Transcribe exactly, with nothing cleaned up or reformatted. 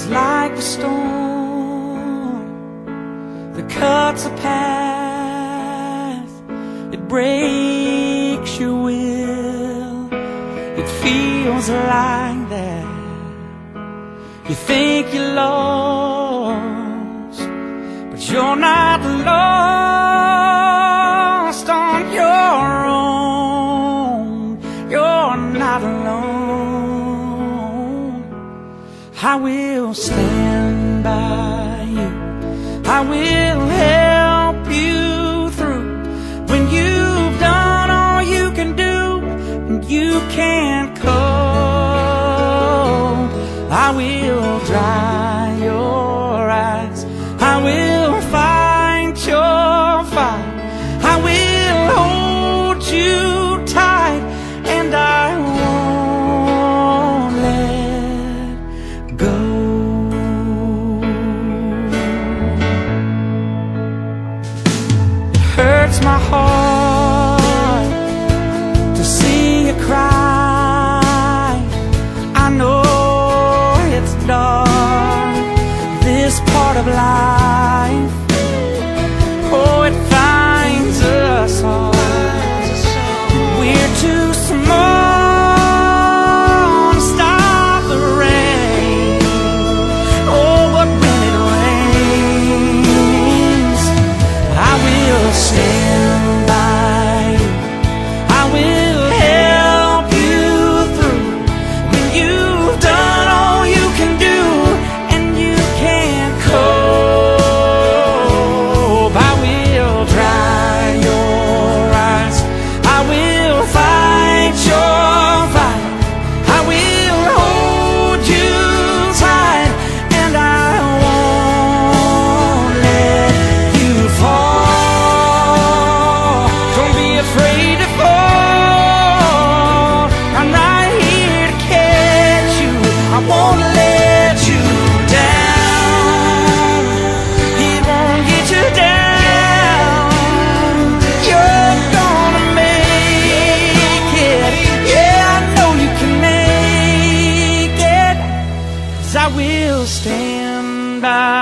like a storm that cuts a path, it breaks your will. It feels like that. You think you're lost, but you're not lost on your own. You're not alone. I will stand by you. I will help you through when you've done all you can do and you can't cope. I will dry your eyes. I will fight your fight. I will hold you tight, and I won't let go. It hurts my heart to see you cry. I know it's dark, this part of life. Oh, it finds us all. We're too small to stop the rain. Oh, but when it rains, I will stand by you. I will help you through when you've done all you can do and you can't cope. I will dry your eyes. I will fight your fight. I will hold you tight, and I won't let you fall. Don't be afraid to fall. I'm right here to catch you. I won't let you down. It won't get you down. You're gonna make it. Yeah, I know you can make it. 'Cause I will stand by